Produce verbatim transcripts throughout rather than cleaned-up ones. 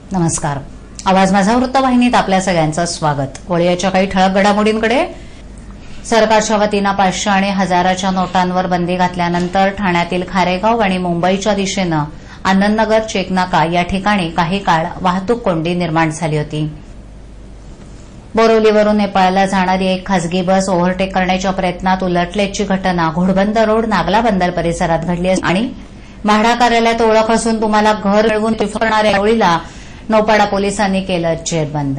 नमस्कार. आवाज माझा वृत्तवाहिनीत आपल्या सगळ्यांचं स्वागत. वळीयाच्या काही ठळक घडामोडींकडे. सरकारच्या वतीनं पाचशे आणि हजाराच्या नोटांवर बंदी घातल्यानंतर ठाण्यातील खारेगाव आणि मुंबईच्या दिशेनं आनंदनगर चेकनाका या ठिकाणी काही काळ वाहतूक कोंडी निर्माण झाली होती. बोरिवलीवरून नेपाळला जाणारी एक खासगी बस ओव्हरटेक करण्याच्या प्रयत्नात उलटल्याची घटना घोडबंदर रोड नागला बंदर परिसरात घडली आणि म्हाडा कार्यालयात ओळख असून तुम्हाला घर मिळवून करणाऱ्या टोळीला नौपाडा पोलिसांनी केलं जेरबंद.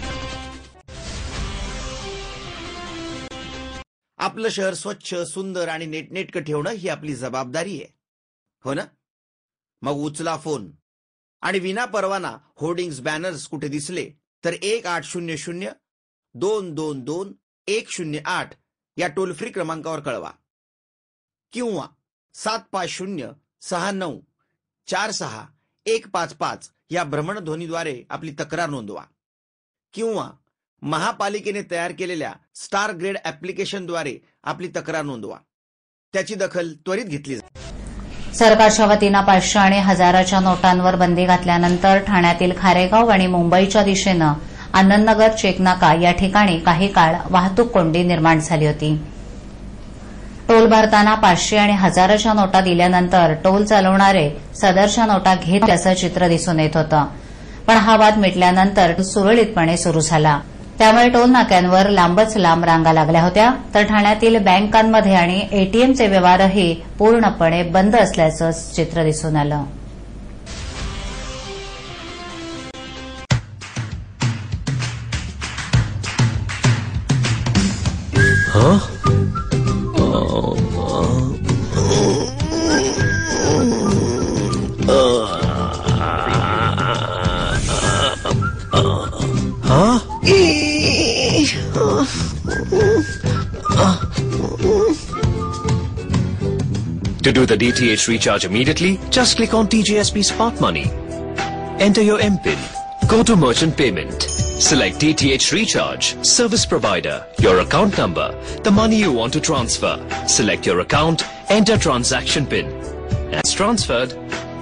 आपलं शहर स्वच्छ, सुंदर आणि नेटनेटकं ठेवणं ही आपली जबाबदारी आहे, हो ना? मग उचला फोन आणि विना परवाना होर्डिंग्स, बॅनर्स कुठे दिसले तर एक आठ शून्य शून्य दोन दोन दोन एक शून्य आठ या टोल फ्री क्रमांकावर कळवा किंवा सात पाच शून्य सहा नऊ चार सहा एक पाच पाच या भ्रमणध्वनीद्वारे आपली तक्रार नोंदवा किंवा महापालिकेने तयार केलेल्या स्टार ग्रेड ऍप्लिकेशनद्वारे आपली तक्रार नोंदवा. त्याची दखल त्वरित घेतली जाईल. सरकारच्या वतीनं पाचशे आणि हजाराच्या नोटांवर बंदी घातल्यानंतर ठाण्यातील खारेगाव आणि मुंबईच्या दिशेनं आनंदनगर चेकनाका या ठिकाणी काही काळ वाहतूक कोंडी निर्माण झाली होती. टोल भरताना पाचशे आणि हजाराच्या नोटा दिल्यानंतर टोल चालवणारे सदरच्या नोटा घेत असं चित्र दिसून येत होतं. पण हा वाद मिटल्यानंतर सुरळीतपणे सुरू झाला. त्यामुळे टोल नाक्यांवर लांबच लांब रांगा लागल्या होत्या. तर ठाण्यातील बँकांमध्ये आणि एटीएमचे व्यवहारही पूर्णपणे बंद असल्याचं चित्र दिसून आलं. To do the D T H recharge immediately, just click on T J S P Smart Money. Enter your M PIN. Go to Merchant Payment. Select D T H Recharge, Service Provider, your account number, the money you want to transfer. Select your account, enter Transaction PIN. It's transferred.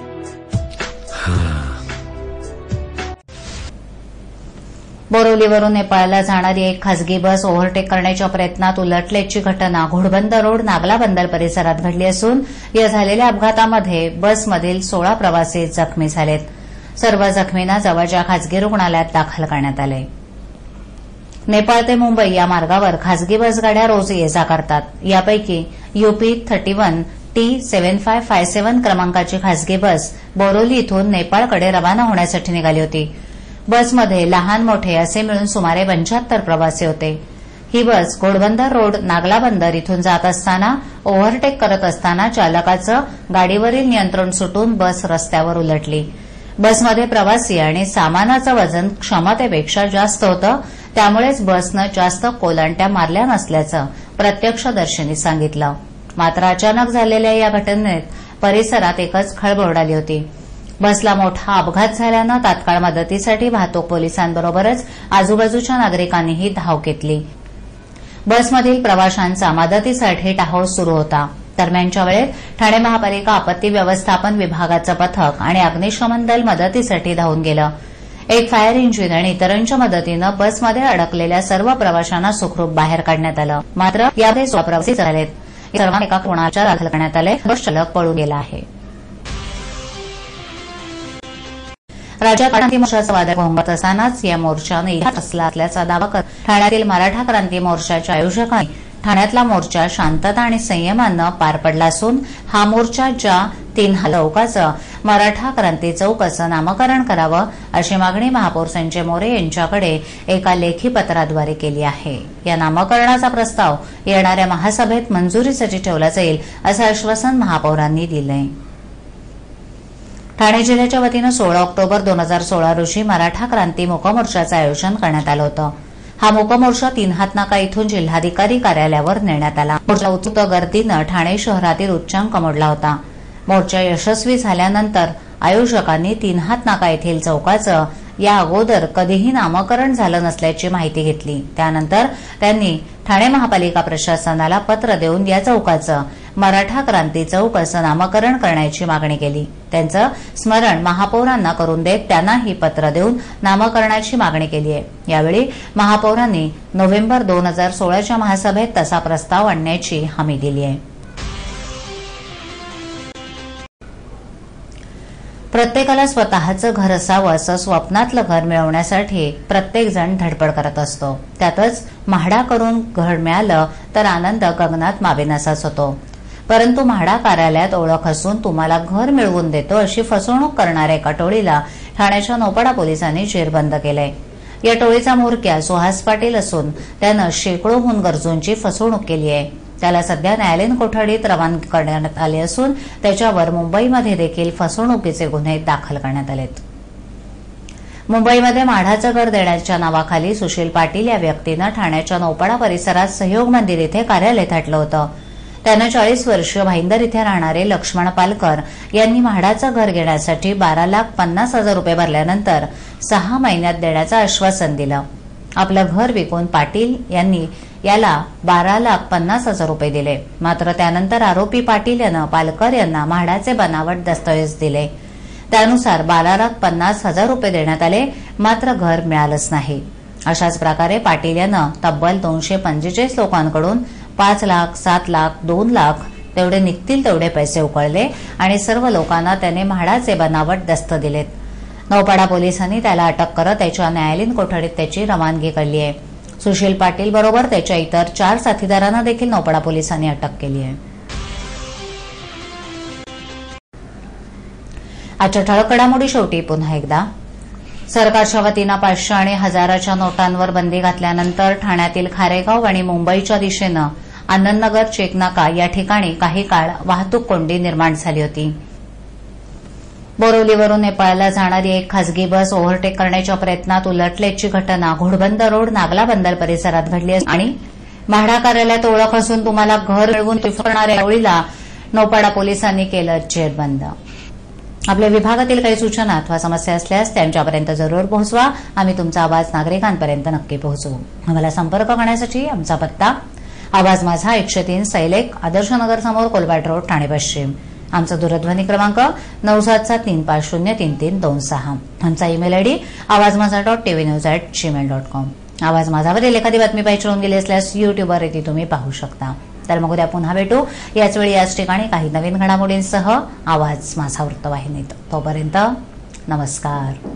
बोरिवलीवरून नेपाळला जाणारी एक खासगी बस overtake करण्याच्या प्रयत्नात उलटल्याची घटना Ghodbunder road Nagla बंदर परिसरात घडली असून या झालेल्या अपघातामध्ये बसमधील सोळा प्रवासी जखमी झालेत. सर्व जखमींना जवळच्या खासगी रुग्णालयात दाखल करण्यात आले. नेपाळ ते मुंबई या मार्गावर खासगी बसगाड्या रोज ये जा करतात. यापैकी UP thirty one T seven five five seven क्रमांकाची खासगी बस बोरिवली इथून नेपाळकडे रवाना होण्यासाठी निघाली होती. बसमध्ये लहान मोठे असे मिळून सुमारे पंच्याहत्तर प्रवासी होते. ही बस घोडबंदर रोड नागला बंदर इथून जात असताना ओव्हरटेक करत असताना चालकाचं गाडीवरील नियंत्रण सुटून बस रस्त्यावर उलटली. बसमध्ये प्रवासी आणि सामानाचं वजन क्षमतेपेक्षा जास्त होतं. त्यामुळेच बसनं जास्त कोलांट्या मारल्या नसल्याचं प्रत्यक्षदर्शींनी सांगितलं. मात्र अचानक झालेल्या या घटनेत परिसरात एकच खळबळ उडाली होती. बसला मोठा अपघात झाल्यानं तात्काळ मदतीसाठी वाहतूक पोलिसांबरोबरच आजूबाजूच्या नागरिकांनीही धाव घेतली. बसमधील प्रवाशांचा मदतीसाठी टाहोळ सुरू होता. दरम्यानच्या वेळेत ठाणे महापालिका आपत्ती व्यवस्थापन विभागाचं पथक आणि अग्निशमन दल मदतीसाठी धावून गेलं. एक फायर इंजिन आणि इतरांच्या मदतीनं बसमध्ये अडकलेल्या सर्व प्रवाशांना सुखरूप बाहेर काढण्यात आलं. मात्र यामध्ये सोळा प्रवासी झालेत. सर्वांना एका कोणाच्या दाखल करण्यात आले. बस चालक पळून गेला आहे. राज्यात क्रांती मोर्चाचा वादळ घोंगत असतानाच या मोर्चाने इतिहास रचला असल्याचा दावा करत ठाण्यातील मराठा क्रांती मोर्चाच्या आयोजकांनी ठाण्यातला मोर्चा शांतता आणि संयमानं पार पडला असून हा मोर्चा ज्या तीन चौकाचं मराठा क्रांती चौक असं नामकरण करावं अशी मागणी महापौर संजय मोरे यांच्याकडे एका लेखी पत्राद्वारे केली आहे. या नामकरणाचा प्रस्ताव येणाऱ्या महासभेत मंजुरीसाठी ठेवला जाईल असं आश्वासन महापौरांनी दिलंय. ठाणे जिल्ह्याच्या वतीनं सोळा ऑक्टोबर दोन हजार सोळा रोजी मराठा क्रांती मूकमोर्चाचं आयोजन करण्यात आलं होतं. हा मूकमोर्चा तीन हातनाका इथून जिल्हाधिकारी कार्यालयावर नेण्यात आला. मोर्चा उत्स्फूर्त गर्दीनं ठाणे शहरातील उच्चांक मोडला होता. मोर्चा यशस्वी झाल्यानंतर आयोजकांनी तीन हातनाका येथील चौकाचं या अगोदर कधीही नामकरण झालं नसल्याची माहिती घेतली. त्यानंतर त्यांनी ठाणे महापालिका प्रशासनाला पत्र देऊन या चौकाचं मराठा क्रांती चौक असं नामकरण करण्याची मागणी केली. त्यांचं स्मरण महापौरांना करून देत त्यांना ही पत्र देऊन नामकरणाची मागणी केली आहे. यावेळी महापौरांनी नोव्हेंबर दोन हजार सोळाच्या महासभेत तसा प्रस्ताव आणण्याची हमी दिली आहे. प्रत्येकाला स्वतःचं घर असावं असं स्वप्नातलं घर मिळवण्यासाठी प्रत्येकजण धडपड करत असतो. त्यातच म्हाडा करून घर मिळालं तर आनंद गगनात मावेनासाच होतो. परंतु म्हाडा कार्यालयात ओळख असून तुम्हाला घर मिळवून देतो अशी फसवणूक करणाऱ्या एका टोळीला ठाण्याच्या नौपाडा पोलिसांनी जेरबंद केलंय. या टोळीचा म्होरक्या सुहास पाटील असून त्यानं शेकडोहून गरजूंची फसवणूक केली आहे. त्याला सध्या न्यायालयीन कोठडीत रवानगी करण्यात आले असून त्याच्यावर मुंबईमध्ये देखील फसवणुकीचे गुन्हे दाखल करण्यात आलेत. मुंबईमध्ये म्हाडाचं घर देण्याच्या नावाखाली सुशील पाटील या व्यक्तीनं ठाण्याच्या नौपाडा परिसरात सहयोग मंदिर इथे कार्यालय थाटलं होतं. त्यानं चाळीस वर्ष भाईंदर इथे राहणारे लक्ष्मण पालकर यांनी म्हाडाचं घर घेण्यासाठी बारा लाख पन्नास हजार रुपये भरल्यानंतर सहा महिन्यात देण्याचं आश्वासन दिलं. आपलं घर विकून पाटील यांनी याला बारा लाख पन्नास हजार रुपये दिले. मात्र त्यानंतर आरोपी पाटील यानं पालकर यांना म्हाडाचे बनावट दस्तऐवज दिले. त्यानुसार बारा लाख पन्नास हजार रुपये देण्यात आले, मात्र घर मिळालंच नाही. अशाच प्रकारे पाटील यानं तब्बल दोनशे पंचेचाळीस लोकांकडून पाच लाख सात लाख दोन लाख तेवढे निघतील तेवढे पैसे उकळले आणि सर्व लोकांना त्याने म्हाडाचे बनावट दस्त दिलेत. नौपाडा पोलिसांनी त्याला अटक करत त्याच्या न्यायालयीन कोठडीत त्याची रवानगी केली आहे. सुशील पाटील बरोबर त्याच्या इतर चार साथीदारांना देखील नौपाडा पोलिसांनी अटक केली आहे. आजच्या ठळक घडामोडी शेवटी पुन्हा एकदा. सरकारच्या वतीनं पाचशे आणि हजाराच्या नोटांवर बंदी घातल्यानंतर ठाण्यातील खारेगाव आणि मुंबईच्या दिशेनं आनंदनगर चेकनाका या ठिकाणी काही काळ वाहतूक कोंडी निर्माण झाली होती. बोरिवलीवरून नेपाळला जाणारी एक खासगी बस ओव्हरटेक करण्याच्या प्रयत्नात उलटल्याची घटना घोडबंदर रोड नागला बंदर परिसरात घडली आणि म्हाडा कार्यालयात ओळख असून तुम्हाला घर मिळवून करणाऱ्या टोळीला नौपाडा पोलिसांनी केलं जेरबंद. आपल्या विभागातील काही सूचना अथवा समस्या असल्यास त्यांच्यापर्यंत जरूर पोहोचवा. आम्ही तुमचा आवाज नागरिकांपर्यंत नक्की पोहोचवू. आम्हाला संपर्क करण्यासाठी आमचा पत्ता आवाज माझा एकशे तीन सैलेक आदर्शनगर समोर कोलबाट रोड ठाणे पश्चिम. आमचा दूरध्वनी क्रमांक नऊ सात सात तीन पाच शून्य तीन तीन दोन सहा. आमचा ईमेल आयडी आवाज माझा dot TV news at Gmail dot com. आवाज माझावरील एखादी बातमी पाहिजे होऊन गेली असल्यास युट्यूबवर ती तुम्ही पाहू शकता. तर मग उद्या पुन्हा भेटू याच वेळी याच ठिकाणी काही नवीन घडामोडींसह आवाज माझा वृत्तवाहिनीत. तोपर्यंत नमस्कार.